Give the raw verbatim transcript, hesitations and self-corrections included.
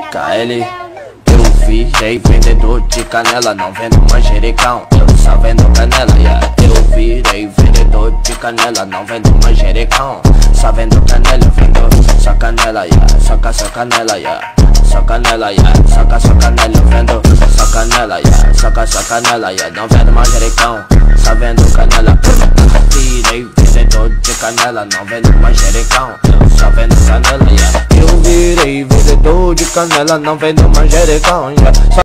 K L. Eu virei vendedor de canela, não vendo manjericão, eu só vendo canela, yeah. Eu virei vendedor de canela, não vendo manjericão, só vendo canela, eu vendo só canela, yeah. Soca, só canela, yeah. Só canela, yeah. Soca, só canela, eu vendo só canela, yeah. Soca, só canela, yeah. Não vendo manjericão, só vendo canela. Virei vendedor de canela, não vendo manjericão, eu só vendo canela, yeah. Eu virei vendedor de canela, não vendo manjericão, yeah.